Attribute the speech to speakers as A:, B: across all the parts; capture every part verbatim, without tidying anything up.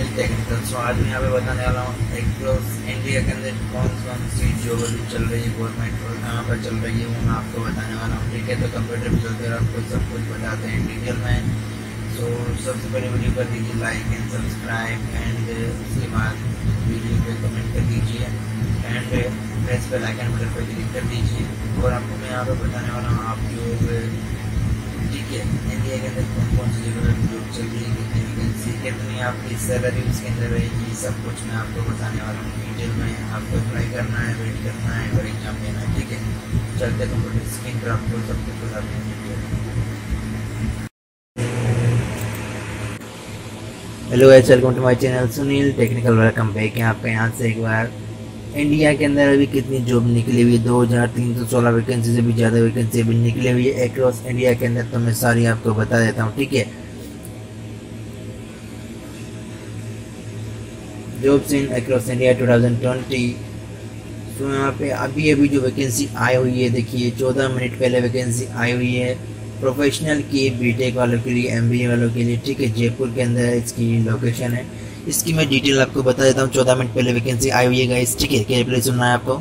A: Sunil technical. सो आज मैं यहाँ पे बताने वाला हूँ एक्रॉस इंडिया के अंदर कौन कौन सी जॉब अभी चल रही है गवर्नमेंट और कहाँ पर चल रही है वो मैं आपको बताने वाला हूँ। ठीक है, तो कंप्यूटर पर चलते आपको सब कुछ बताते हैं डिटेल में। सो सबसे पहले वीडियो कर दीजिए लाइक एंड सब्सक्राइब एंड उसके बाद वीडियो पे कमेंट कर दीजिए and press bell icon button पर क्लिक कर दीजिए। और आपको मैं यहाँ पर बताने वाला हूँ आप जो ठीक है इंडिया के अंदर कौन कौन सी जगह जॉब चल रही है, कितनी वैकेंसी, कितनी आपकी सैलरी उसके अंदर रहेगी, सब कुछ मैं आपको बताने वाला हूँ डिटेल में। आपको अप्लाई करना है, वेट करना है और एग्जाम देना है। ठीक है, चलते कंप्यूटर स्क्रीन पर आपको सब कुछ बताते हैं detail. Hello guys, welcome to my channel Sunil Technical. Welcome back. यहाँ पे यहाँ से एक बार इंडिया के अंदर अभी कितनी जॉब निकली हुई है, दो हज़ार तीन सौ सोलह वैकेंसी से भी ज़्यादा वैकेंसी अभी निकली हुई है अक्रॉस इंडिया के अंदर, तो मैं सारी आपको बता देता हूँ। ठीक है, jobs in across India two thousand twenty. तो यहाँ पे अभी अभी जो वैकेंसी आई हुई है देखिए, चौदह मिनट पहले वैकेंसी आई हुई है प्रोफेशनल की, बीटेक वालों के लिए, एमबीए वालों के लिए। ठीक है, जयपुर के अंदर इसकी लोकेशन है। इसकी मैं डिटेल आपको बता देता हूँ। चौदह मिनट पहले वैकेंसी आई हुई है गाइस। ठीक है, केयरफुली सुनना है आपको।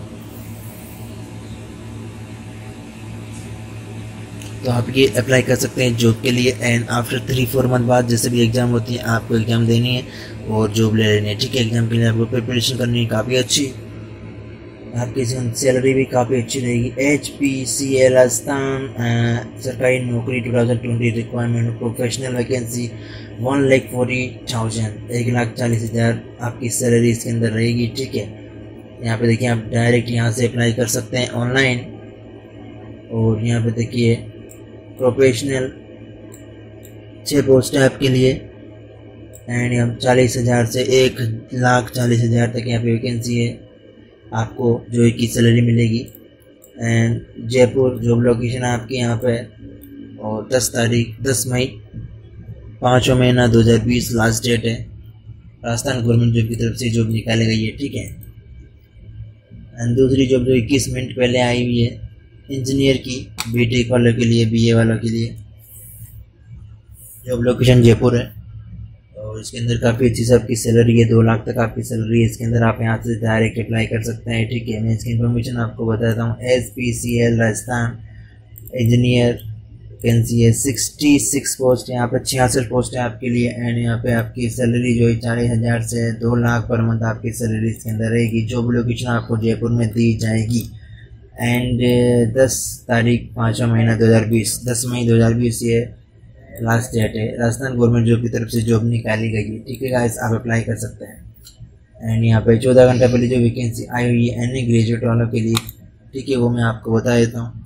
A: तो आप ये अप्लाई कर सकते हैं जॉब के लिए and after three four month बाद जैसे भी एग्जाम होती है आपको एग्जाम देनी है और जॉब ले लेनी है। ठीक है, एग्जाम के लिए आपको प्रिपरेशन करनी है काफ़ी अच्छी, आपकी सैलरी भी काफ़ी अच्छी रहेगी। H P C L Rajasthan सरकारी नौकरी two thousand twenty requirement professional vacancy one lakh forty thousand एक लाख चालीस हज़ार आपकी सैलरी इसके अंदर रहेगी। ठीक है, यहाँ पे देखिए आप डायरेक्ट यहाँ से अप्लाई कर सकते हैं ऑनलाइन। और यहाँ पे देखिए प्रोफेशनल छः पोस्ट है आपके लिए एंड यहाँ चालीस हज़ार से एक लाख चालीस हज़ार तक यहाँ पे वैकेंसी है, आपको जो की सैलरी मिलेगी। एंड जयपुर जॉब लोकेशन है आपकी यहाँ पे। और दस तारीख दस मई पाँचवा महीना दो हज़ार बीस लास्ट डेट है। राजस्थान गवर्नमेंट जॉब की तरफ से जॉब निकाली गई है। ठीक है, एंड दूसरी जॉब जो इक्कीस मिनट पहले आई हुई है इंजीनियर की, बीटेक वालों के लिए, बीए वालों के लिए। जॉब लोकेशन जयपुर है और इसके अंदर काफ़ी अच्छी सी आपकी सैलरी है, दो लाख तक आपकी सैलरी है इसके अंदर। आप यहाँ से डायरेक्ट अप्लाई कर सकते हैं। ठीक है, मैं इसकी इन्फॉर्मेशन आपको बताता हूँ। S P C L Rajasthan engineer vacancy है, सिक्सटी सिक्स पोस्ट यहाँ पे, छियासठ पोस्ट है आपके लिए। एंड यहाँ पे आपकी सैलरी जो है चालीस हज़ार से दो लाख पर मंथ आपकी सैलरी इसके अंदर रहेगी। जॉब लोकेशन आपको जयपुर में दी जाएगी। एंड दस तारीख पाँचवा महीना दो हज़ार बीस दस मई दो हज़ार बीस ये लास्ट डेट है। राजस्थान गवर्नमेंट जॉब की तरफ से जॉब निकाली गई है। ठीक है गाइस, आप अप्लाई कर सकते हैं। एंड यहाँ पे चौदह घंटा पहले जो वैकेंसी आई हुई है एनी ग्रेजुएट वालों के लिए, ठीक है, वो मैं आपको बता देता हूँ।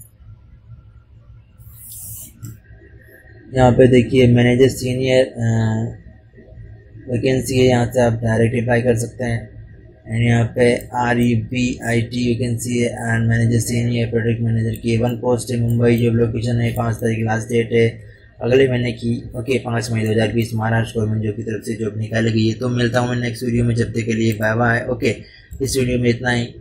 A: यहाँ पे देखिए मैनेजर सीनियर वैकेंसी है, यहाँ से आप डायरेक्ट अप्लाई कर सकते हैं। एंड यहाँ पे R E B I T vacancy है and manager senior product manager की वन पोस्ट है। मुंबई जॉब लोकेशन है, पाँच तारीख लास्ट डेट है अगले महीने की। ओके, पाँच मई दो हज़ार बीस महाराष्ट्र गवर्नमेंट जॉब की तरफ से जॉब निकाली गई है। तो मिलता हूँ मैं नेक्स्ट वीडियो में, जब तक के लिए बाय बाय। ओके, इस वीडियो में इतना ही।